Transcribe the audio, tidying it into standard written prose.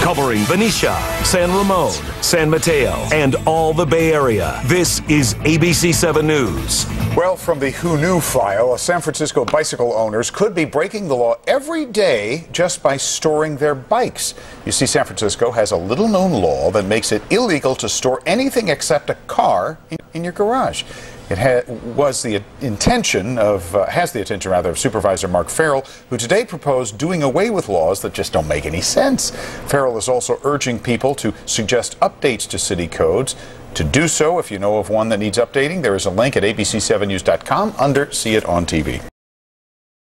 covering Benicia, San Ramon, San Mateo, and all the Bay Area. This is ABC 7 News. Well, from the Who Knew file, San Francisco bicycle owners could be breaking the law every day just by storing their bikes. You see, San Francisco has a little-known law that makes it illegal to store anything except a car in your garage. It has the attention of Supervisor Mark Farrell, who today proposed doing away with laws that just don't make any sense. Farrell is also urging people to suggest updates to city codes. To do so, if you know of one that needs updating, there is a link at abc7news.com under See It on TV.